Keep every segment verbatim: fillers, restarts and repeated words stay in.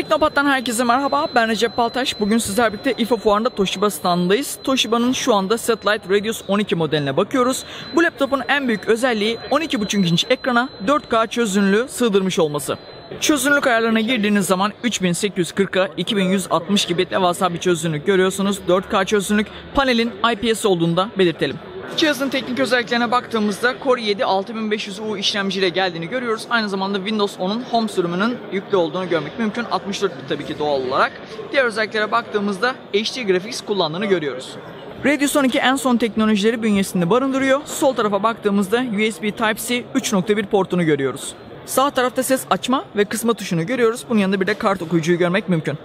Teknopat'tan herkese merhaba, ben Recep Baltaş. Bugün sizlerle birlikte I F A fuarında Toshiba standındayız. Toshiba'nın şu anda Satellite Radius on iki modeline bakıyoruz. Bu laptopun en büyük özelliği on iki buçuk inç ekrana dört K çözünürlüğü sığdırmış olması. Çözünürlük ayarlarına girdiğiniz zaman üç bin sekiz yüz kırk'a iki bin yüz altmış gibi devasa bir çözünürlük görüyorsunuz. dört K çözünürlük, panelin I P S olduğunu da belirtelim. Cihazın teknik özelliklerine baktığımızda Core i yedi altı bin beş yüz U işlemciyle geldiğini görüyoruz. Aynı zamanda Windows on'un Home sürümünün yüklü olduğunu görmek mümkün. altmış dört bit tabii ki doğal olarak. Diğer özelliklere baktığımızda H D Graphics kullandığını görüyoruz. Radius on iki en son teknolojileri bünyesinde barındırıyor. Sol tarafa baktığımızda U S B Type-C üç nokta bir portunu görüyoruz. Sağ tarafta ses açma ve kısma tuşunu görüyoruz. Bunun yanında bir de kart okuyucuyu görmek mümkün.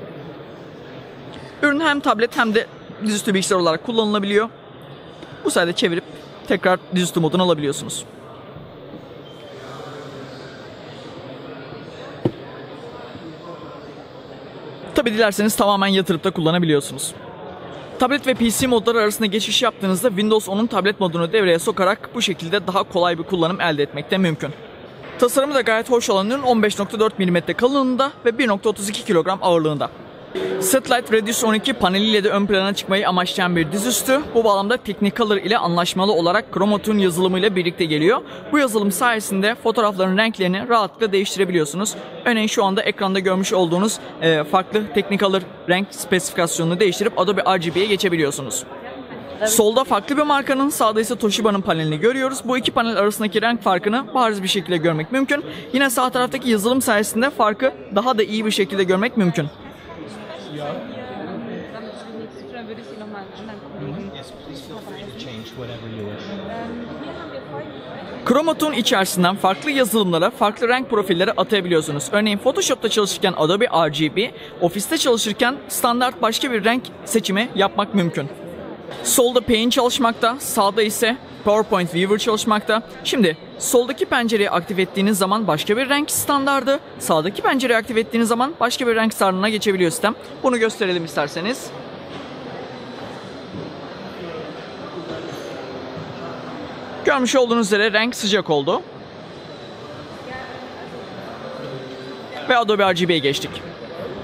Ürün hem tablet hem de dizüstü bilgisayar olarak kullanılabiliyor. Bu sayede çevirip tekrar dizüstü modunu alabiliyorsunuz. Tabi dilerseniz tamamen yatırıp da kullanabiliyorsunuz. Tablet ve P C modları arasında geçiş yaptığınızda Windows on'un tablet modunu devreye sokarak bu şekilde daha kolay bir kullanım elde etmek de mümkün. Tasarımı da gayet hoş olan ürün on beş nokta dört milimetre kalınlığında ve bir nokta otuz iki kilogram ağırlığında. Satellite Radius on iki paneliyle de ön plana çıkmayı amaçlayan bir dizüstü. Bu bağlamda Technicolor ile anlaşmalı olarak Chromatune yazılımıyla birlikte geliyor. Bu yazılım sayesinde fotoğrafların renklerini rahatlıkla değiştirebiliyorsunuz. Örneğin şu anda ekranda görmüş olduğunuz e, farklı Technicolor renk spesifikasyonunu değiştirip Adobe R G B'ye geçebiliyorsunuz. Solda farklı bir markanın, sağda ise Toshiba'nın panelini görüyoruz. Bu iki panel arasındaki renk farkını bariz bir şekilde görmek mümkün. Yine sağ taraftaki yazılım sayesinde farkı daha da iyi bir şekilde görmek mümkün. Chromatune içerisinden farklı yazılımlara, farklı renk profilleri atayabiliyorsunuz. Örneğin Photoshop'ta çalışırken Adobe R G B, ofiste çalışırken standart başka bir renk seçimi yapmak mümkün. Solda Paint çalışmakta, sağda ise PowerPoint Viewer çalışmakta. Şimdi soldaki pencereyi aktif ettiğiniz zaman başka bir renk standardı, sağdaki pencereyi aktif ettiğiniz zaman başka bir renk standardına geçebiliyor sistem. Bunu gösterelim isterseniz. Görmüş olduğunuz üzere renk sıcak oldu. Ve Adobe R G B'ye geçtik.